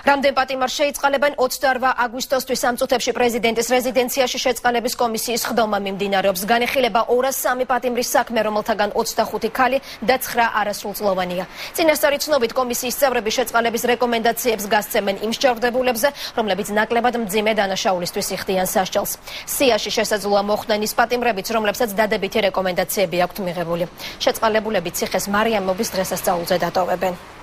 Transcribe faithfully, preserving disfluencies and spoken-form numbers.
რამდენ პატიმარს შეიწყალებენ ოცდაორ აგვისტოსთვის ამ წუთებში პრეზიდენტის რეზიდენციაში შეწყალების კომისიის ხდომა მიმდინარეობს. განიხილება ორას სამი პატიმრის საქმე, რომელთაგან ოცდახუთი ქალი და ცხრა არასრულწლოვანია. წინასწარი ცნობით კომისიის წევრები შეწყალების რეკომენდაციებს გასცემენ იმ მსჯავრდებულებზე, რომლებიც ნაკლებად მძიმე დანაშაულისთვის იხდიან სასჯელს. სიაში შესაძლოა მოხვდნენ ის პატიმრებიც, რომლებსაც დადებითი რეკომენდაციები აქვთ მიღებული. შეწყალებულები ციხეს მარიამობის დღესასწაულზე დატოვებენ.